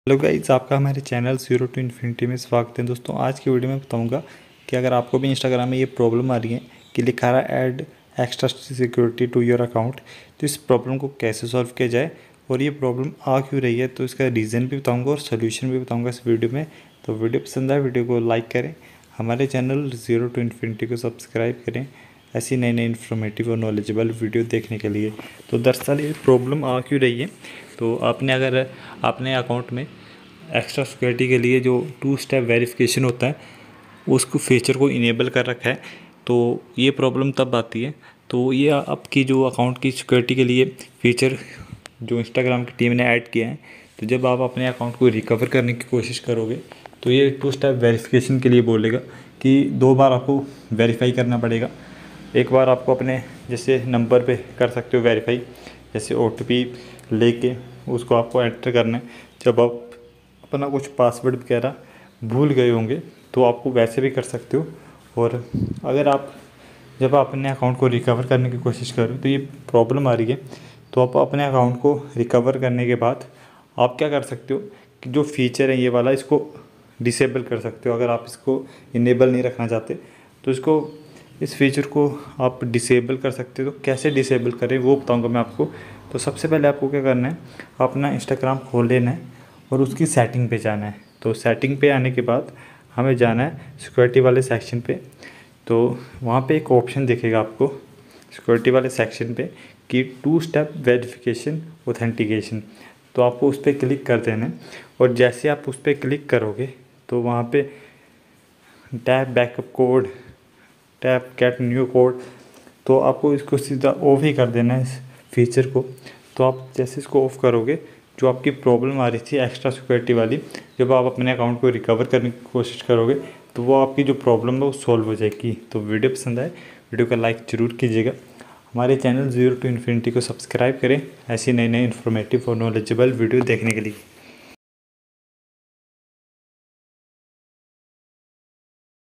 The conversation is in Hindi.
हेलो गाइस, आपका हमारे चैनल ज़ीरो टू इन्फिनिटी में स्वागत है। दोस्तों, आज की वीडियो में बताऊंगा कि अगर आपको भी इंस्टाग्राम में ये प्रॉब्लम आ रही है कि लिखा रहा है add extra security to your account, तो इस प्रॉब्लम को कैसे सॉल्व किया जाए और ये प्रॉब्लम आ क्यों रही है, तो इसका रीज़न भी बताऊँगा और सोल्यूशन भी बताऊँगा इस वीडियो में। तो वीडियो पसंद आए वीडियो को लाइक करें, हमारे चैनल ज़ीरो टू इन्फिनिटी को सब्सक्राइब करें ऐसी नई नई इन्फॉर्मेटिव और नॉलेजेबल वीडियो देखने के लिए। तो दरअसल ये प्रॉब्लम आ क्यों रही है, तो आपने अकाउंट में एक्स्ट्रा सिक्योरिटी के लिए जो 2 स्टेप वेरिफिकेशन होता है उसको फीचर को इनेबल कर रखा है, तो ये प्रॉब्लम तब आती है। तो ये आपकी जो अकाउंट की सिक्योरिटी के लिए फीचर जो इंस्टाग्राम की टीम ने ऐड किया है, तो जब आप अपने अकाउंट को रिकवर करने की कोशिश करोगे तो ये 2 स्टेप वेरिफिकेशन के लिए बोलेगा कि 2 बार आपको वेरीफाई करना पड़ेगा। एक बार आपको अपने जैसे नंबर पे कर सकते हो वेरीफाई, जैसे OTP लेके उसको आपको एंटर करना है। जब आप अपना कुछ पासवर्ड वगैरह भूल गए होंगे तो आपको वैसे भी कर सकते हो। और अगर आप जब आप अपने अकाउंट को रिकवर करने की कोशिश करो तो ये प्रॉब्लम आ रही है, तो आप अपने अकाउंट को रिकवर करने के बाद आप क्या कर सकते हो कि जो फीचर है ये वाला, इसको डिसेबल कर सकते हो। अगर आप इसको इनेबल नहीं रखना चाहते तो इस फीचर को आप डिसेबल कर सकते हो। तो कैसे डिसेबल करें वो बताऊंगा मैं आपको। तो सबसे पहले आपको क्या करना है, अपना इंस्टाग्राम खोल लेना है और उसकी सेटिंग पे जाना है। तो सेटिंग पे आने के बाद हमें जाना है सिक्योरिटी वाले सेक्शन पे। तो वहाँ पे एक ऑप्शन दिखेगा आपको सिक्योरिटी वाले सेक्शन पे कि 2 स्टेप वेरिफिकेशन ऑथेंटिकेशन। तो आपको उस पर क्लिक कर देना है और जैसे आप उस पर क्लिक करोगे तो वहाँ पे tap backup code, tap get new code, तो आपको इसको सीधा ऑफ ही कर देना है इस फीचर को। तो आप जैसे इसको ऑफ़ करोगे, जो आपकी प्रॉब्लम आ रही थी एक्स्ट्रा सिक्योरिटी वाली, जब आप अपने अकाउंट को रिकवर करने की कोशिश करोगे तो वो आपकी जो प्रॉब्लम है वो सॉल्व हो जाएगी। तो वीडियो पसंद आए वीडियो का लाइक ज़रूर कीजिएगा, हमारे चैनल ज़ीरो टू इन्फिनिटी को सब्सक्राइब करें ऐसी नई नई इन्फॉर्मेटिव और नॉलेजेबल वीडियो देखने के लिए।